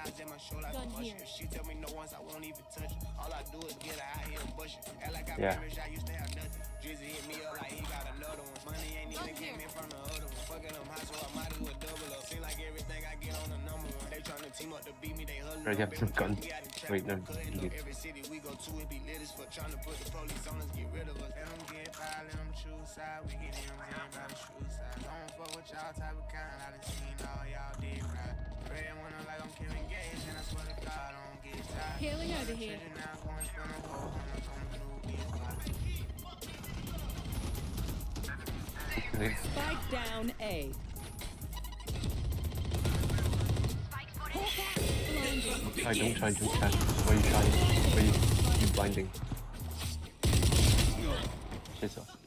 She tell me no once I won't even touch it. All I do is get her out here and bush it. Act like I I used to have nothing. Drizzy hit me up like he got another one. Money ain't even came in from the other one. Fucking them high, so I might as well double up. Seem like everything I get on the number one. They tryna team up to beat me, they huddle. Right, have some gun. Wait, no. Every city we go to, it be lit as fuck. Tryna put the police on us, get rid of us. Let them get by, let them choose side. We get them in by the shoe side. Don't fuck with y'all type of kind. I done seen all y'all did right. Red when I'm like I'm Kevin Gates, and I swear to God, I don't get tired. Healing over here. Spike down A. Don't try. Why are you trying? Why are you blinding? Shit off.